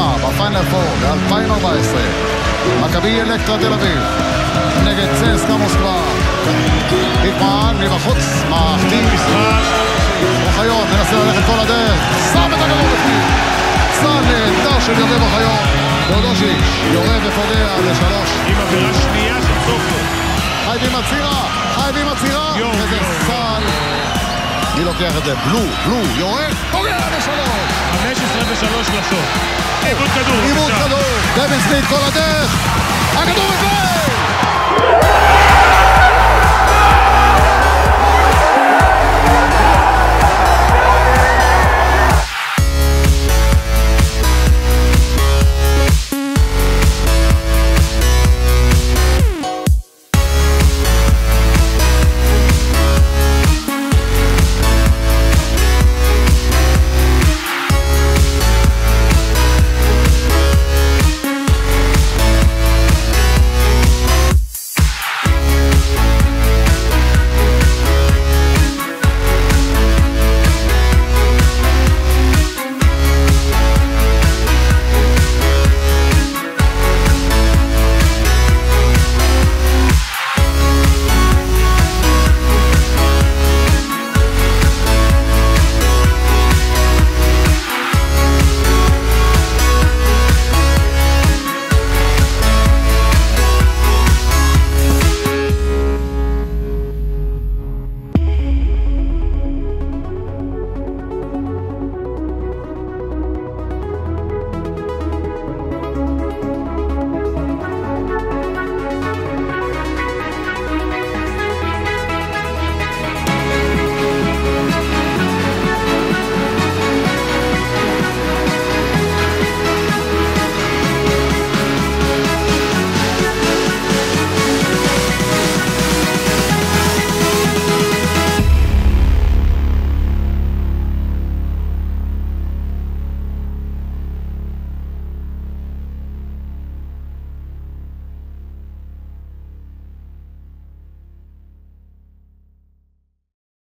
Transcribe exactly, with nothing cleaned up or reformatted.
בפיינל פור ב-אלפיים וארבע עשרה. מכבי אלקטרה תל אביב נגד צסקה מוסקבה. היטמן מבחוץ, מחטיא אוחיון, מנסה ללכת כל הדרך, שם את הכדור בפנים. צעד נהדר של יובב אוחיון. דודושיץ' יורה ופוגע לשלוש. עם עבירה שנייה של סופו. חייבים עצירה, חייבים עצירה. איזה סל. מי לוקח את זה? בלו, בלו, יורה, פוגע לשלוש. חמש עשרה ושלוש לשעות. איבוד כדור. איבוד כדור. דווין סמית כל הדרך. הכדור בפנים.